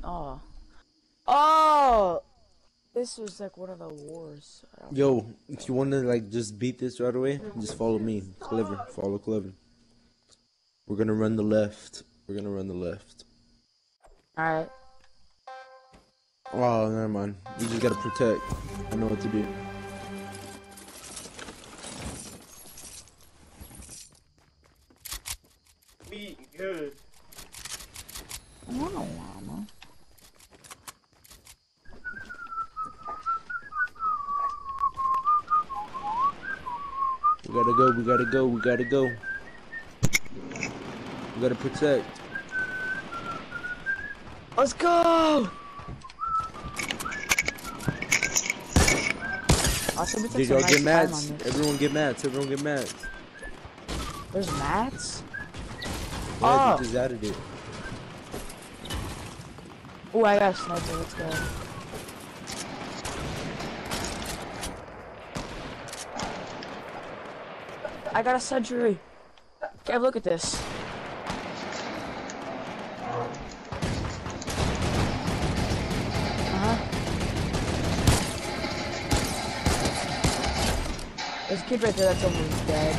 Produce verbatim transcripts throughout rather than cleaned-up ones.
Oh. Oh! This was like one of the wars. Yo, if you want to like just beat this right away, just follow me. Clever. Follow Clever. We're gonna run the left. We're gonna run the left. Alright. Oh, never mind. You just gotta protect. I know what to do. Be good. I don't know, Mama. We gotta go, we gotta go, we gotta go. We gotta protect. Let's go! Also, Did y'all get mats? Everyone get mats, everyone get mats. There's mats? Yeah, oh. they just added it. Oh, I got a sniper, let's go. I got a sentry. Okay, look at this. Uh-huh. There's a kid right there that's almost dead.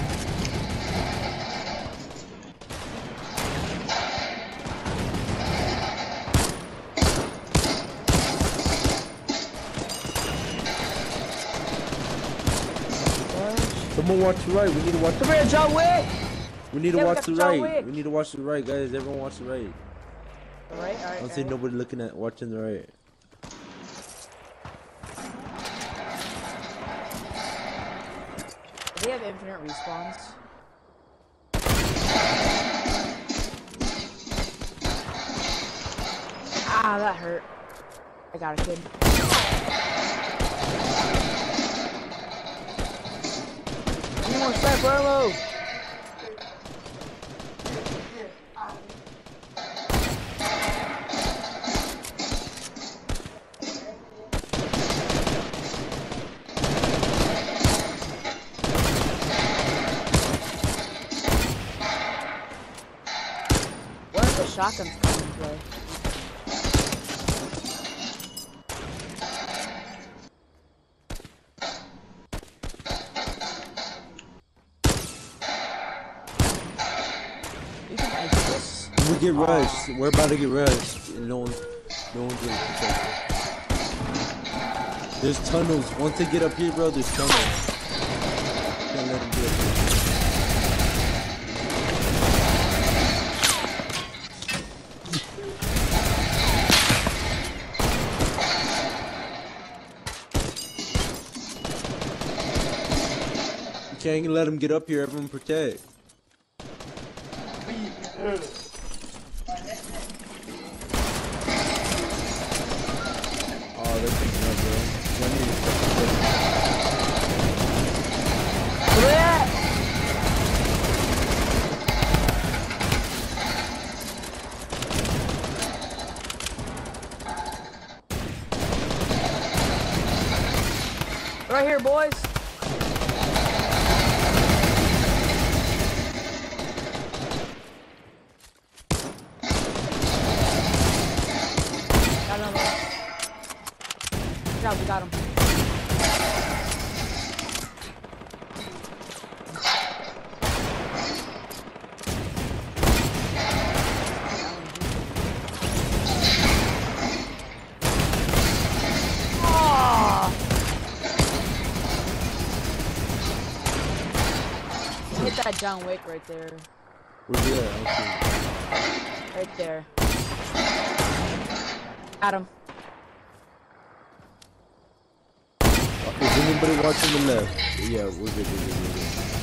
Someone watch the right. We need to watch the right. Come here, John Wick! We need to yeah, watch the John right. Wick. We need to watch the right, guys. Everyone watch the right. The right? Alright. I don't see nobody looking at watching the right. Do they have infinite respawns? Ah, that hurt. I got a kid. Need more sniper ammo! Where's the shotguns coming into play? We get rushed. We're about to get rushed. No one, no one's gonna protect us. There's tunnels. Once they get up here, bro, there's tunnels. Can't let them get up here. You can't let them get up here. Everyone protect. Right here, boys. Got another one. Good job, we got him. Hit that John Wick right there. Where's he at? Right there. Got him. Is anybody watching the left? Yeah, we're good, we're good, we're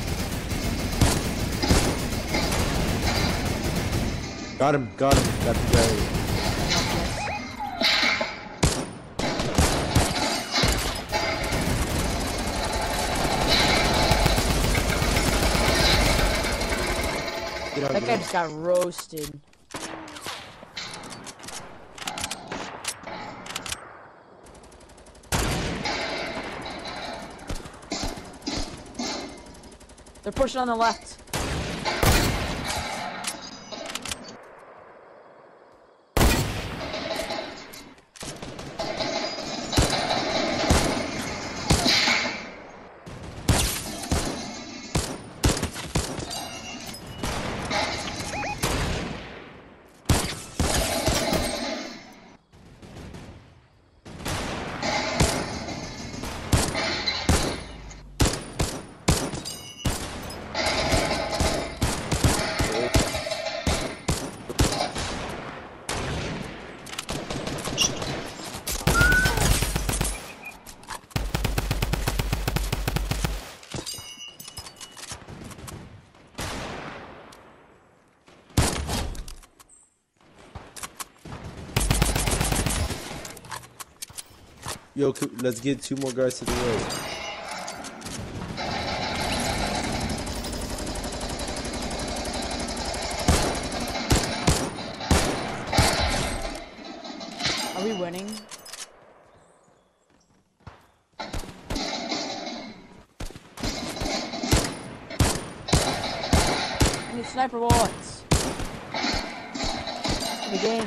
good. Got him, got him, got the guy. That guy just got roasted. They're pushing on the left. Yo, let's get two more guys to the right. Are we winning? I need sniper bullets. The game.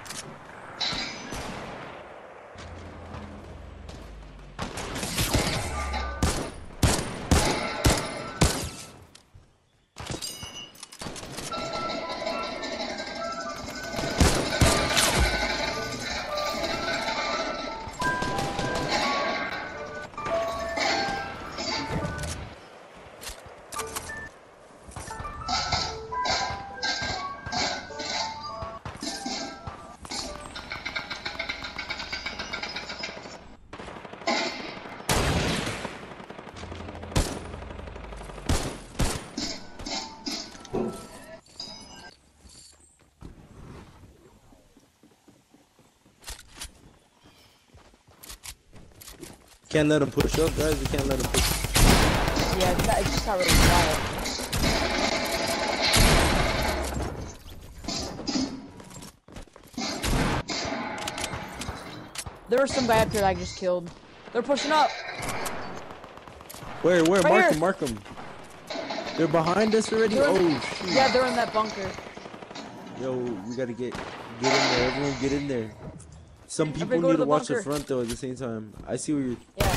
Can't let them push up, guys. We can't let them push up. Yeah, it got, it just got really quiet. There was some guy up here that I just killed. They're pushing up. Where, where? Right mark here. them, mark them. They're behind us already? They're in, oh, shoot. Yeah, they're in that bunker. Yo, we gotta get get in there. Everyone get in there. Some people go need to to the watch the bunker. front, though, at the same time. I see where you're... Yeah.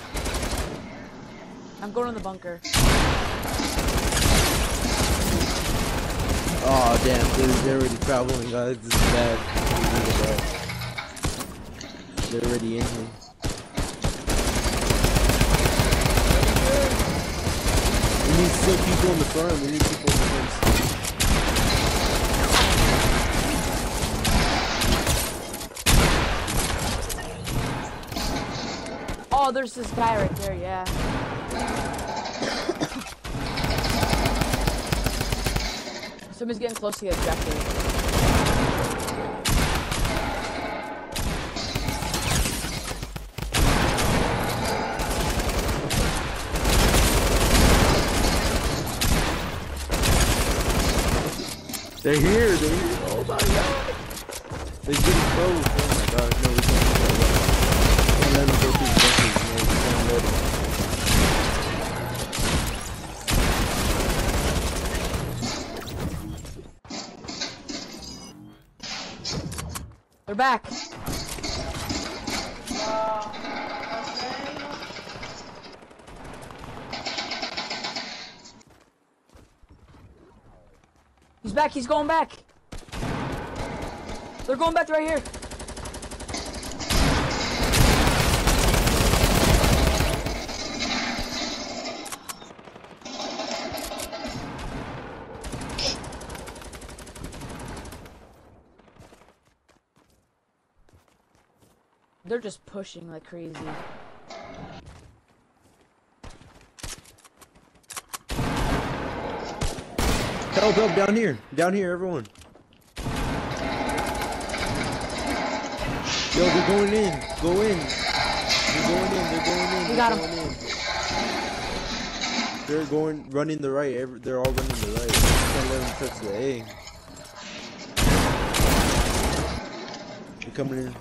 I'm going in the bunker. Oh, damn. They're, they're already traveling, guys. This is bad. This is bad. They're already in here. We need still people in the front. We need people in the front. Oh, there's this guy right there, yeah. Somebody's getting close to the objective. They're here. They're here. Oh, my God. They're getting close. Oh, my God. No, we can't do that. Can't let them go through the buses. No, we can't let them. They're back. He's back, he's going back. They're going back right here. They're just pushing like crazy. Help, help, down here. Down here, everyone. Yo, they're going in. Go in. They're going in. They're going in. We They're got going him. in. They're going, running the right. Every, they're all running the right. Can't let them touch the A. They're coming in.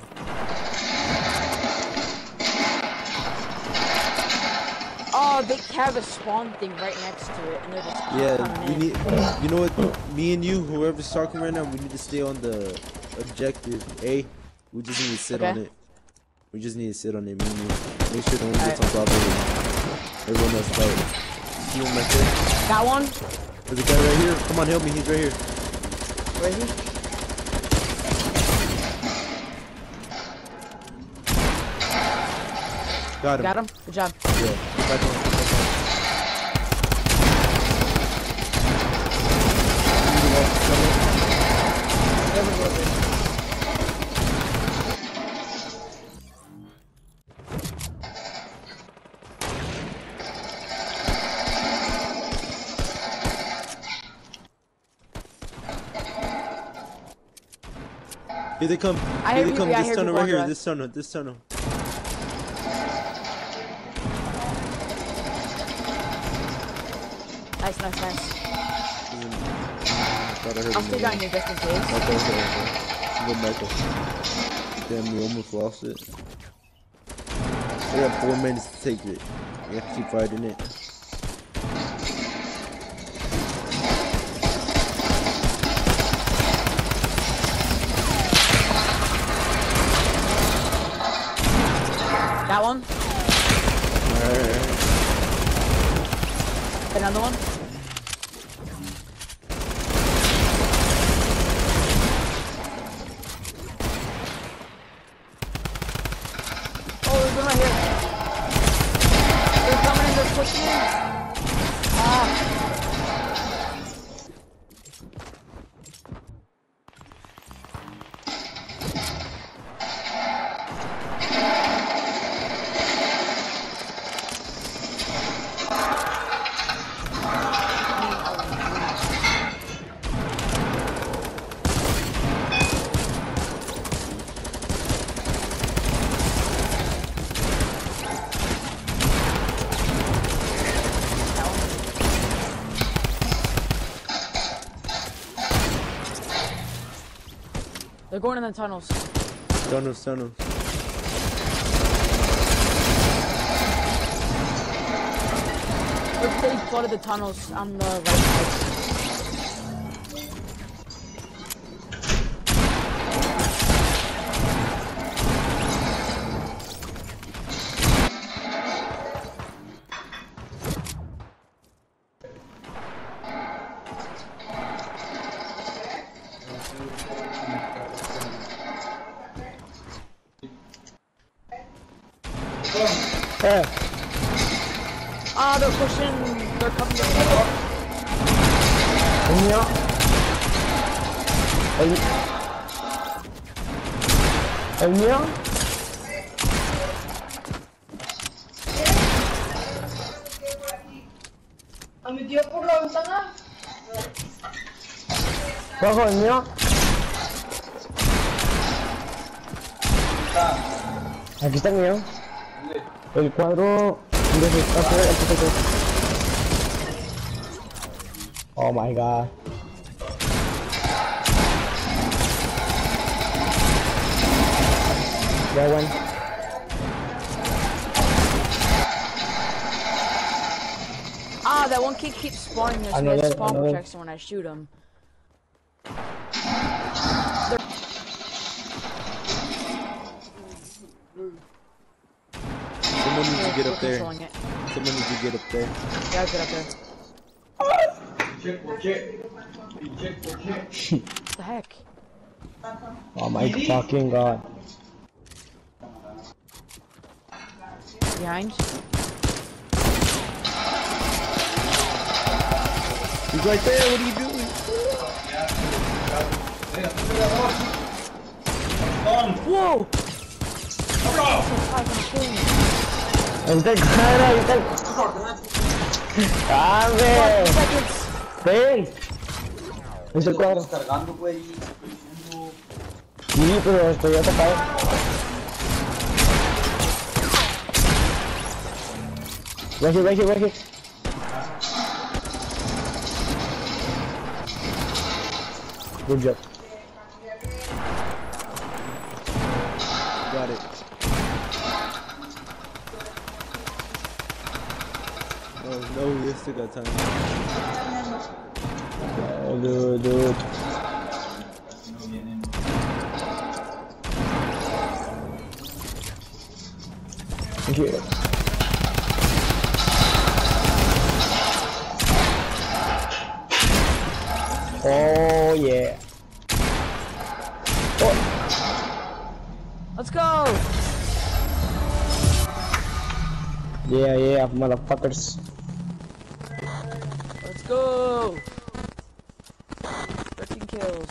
Oh, they have a spawn thing right next to it, and they're just Yeah, coming we in. need. You know what? Me and you, whoever's talking right now, we need to stay on the objective A. We just need to sit Okay. on it. We just need to sit on it. Me and you. Make sure no one gets Alright. on top of it. Everyone else fight. See one right there? Got one? There's a guy right here. Come on, help me. He's right here. Where is he? Got him. Got him? Good job. Yeah. Get back on. Get back There we go, dude. Here they come. I Here hear they come. people- yeah, I This hear tunnel people right here. on This tunnel. This tunnel. Nice, nice, nice. Thought I heard I'll him stay down here just in case. Okay, okay, okay. Go back up. Damn, we almost lost it. We have four minutes to take it. We have to keep fighting it. That one. Alright. Another one. Oh, there's one right here. They're coming and they're pushing in. Ah. They're going in the tunnels. Tunnels, tunnels. They flooded the tunnels on the right side. Eh, Ah, they're pushing. They're coming. They're el mío. El, el mío. ¿A mi tío por la ventana? Bajo el mío. Aquí está el mío. El cuadro de su espacio, el que tengo. Oh my god. Ya bueno. Ah, that one kid keeps spawning this Another- with spawn another. protection when I shoot him. Someone needs to get up there. Controlling it. Someone needs to get up there. Yeah, I'll get up there. What the heck? Oh my fucking god. Behind? He's right there. What are you doing? Whoa! Vente cara, vente. ¡Dame! ¡Ven! Es el cuadro. Cargando, güey. Sí, pero estoy atacado. Right here, right here, right here. Good job. Got it. Oh no, we still got time. Oh, dude, dude. Thank you. Oh yeah. Oh. Let's go! Yeah, yeah, motherfuckers. Let's go! thirteen kills.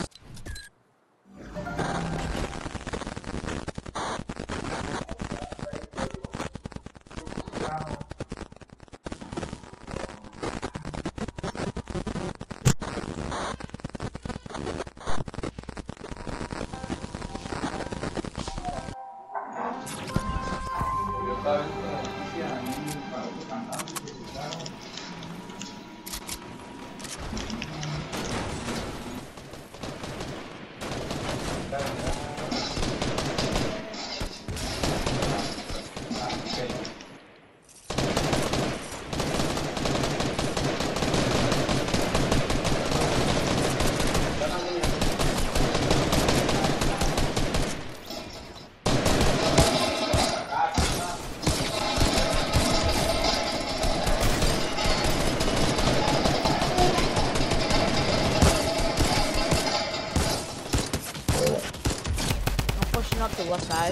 left side.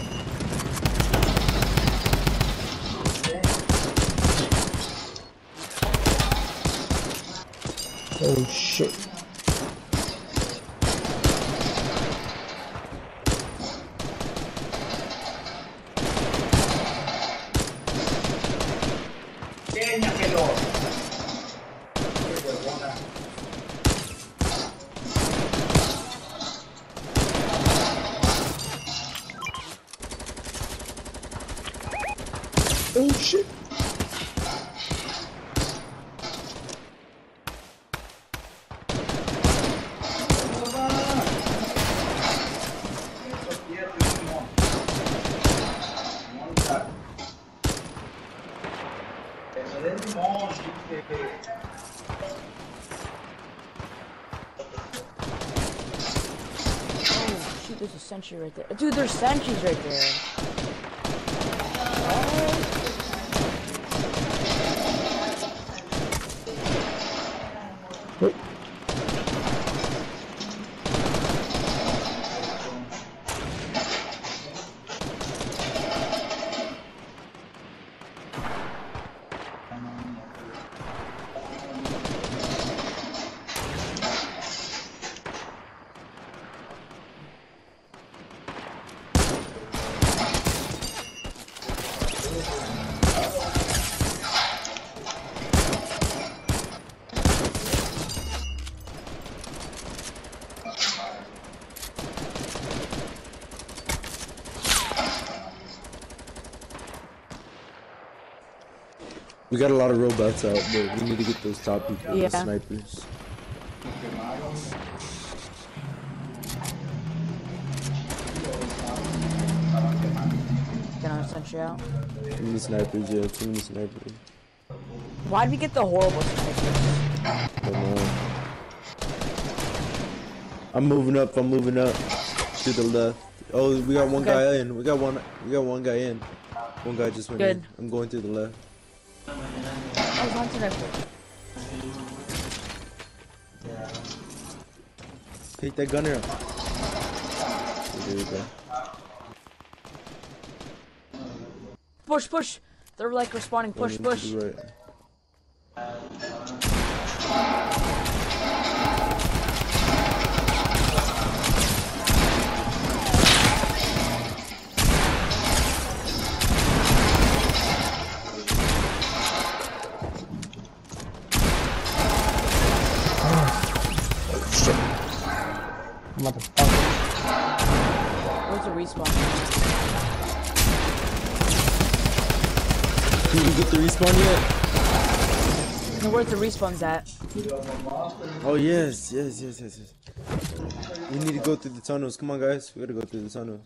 Oh shit. Oh shit. Oh, shoot, there's a sentry right there. Dude, there's sentries right there. Wait. We got a lot of robots out, but we need to get those top people, Yeah. the snipers. Get on a sentry out. Too many snipers, yeah, too many snipers. Why'd we get the horrible snipers? I don't know. I'm moving up, I'm moving up. To the left. Oh, we got one Okay. guy in. We got one we got one guy in. One guy just went Good. in. I'm going to the left. I was on to that. Take that gunner out. There we go. Push, push. They're like responding. Push, Going push. to the right. Motherfucker. Where's the respawn? Did you get the respawn yet? No, where's the respawns at? Oh yes, yes, yes, yes, yes. We need to go through the tunnels. Come on guys, we gotta go through the tunnels.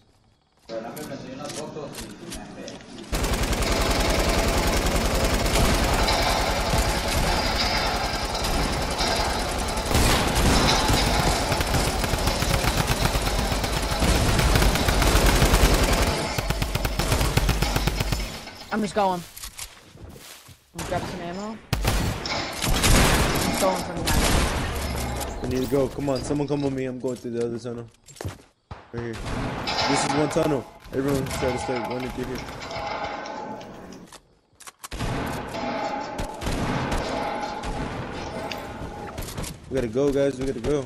I'm just going. I'm gonna grab some ammo. I'm going from that. We need to go. Come on, someone come with me. I'm going through the other tunnel. Right here. This is one tunnel. Everyone try to start running through here. We gotta go, guys. We gotta go.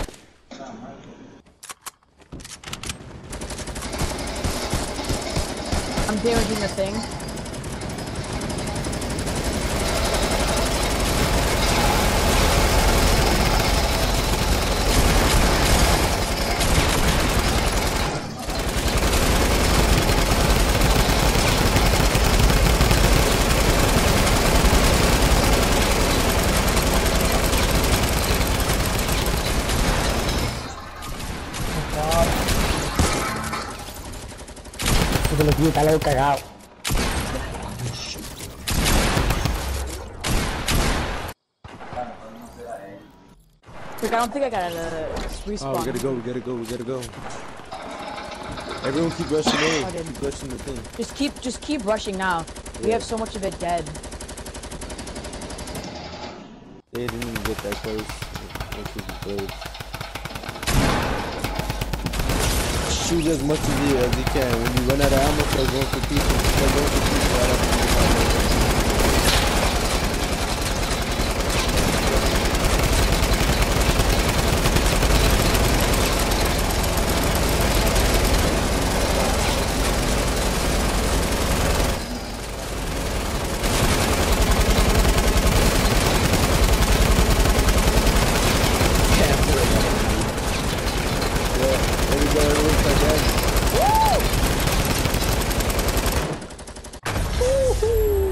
I'm damaging the thing. Se lo quita, lo cagado. Like, I don't think I got a respawn. Oh, we gotta go. We gotta go. We gotta go. Everyone keep rushing in. I didn't. Keep rushing the thing. Just keep, just keep rushing now. We Yeah. have so much of it dead. They didn't even get that close. That was close. shoot as much as you, as you can. When you run out of ammo, start going for people. Start going for people right after you get ammo.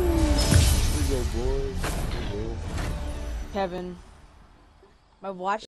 Kevin, my watch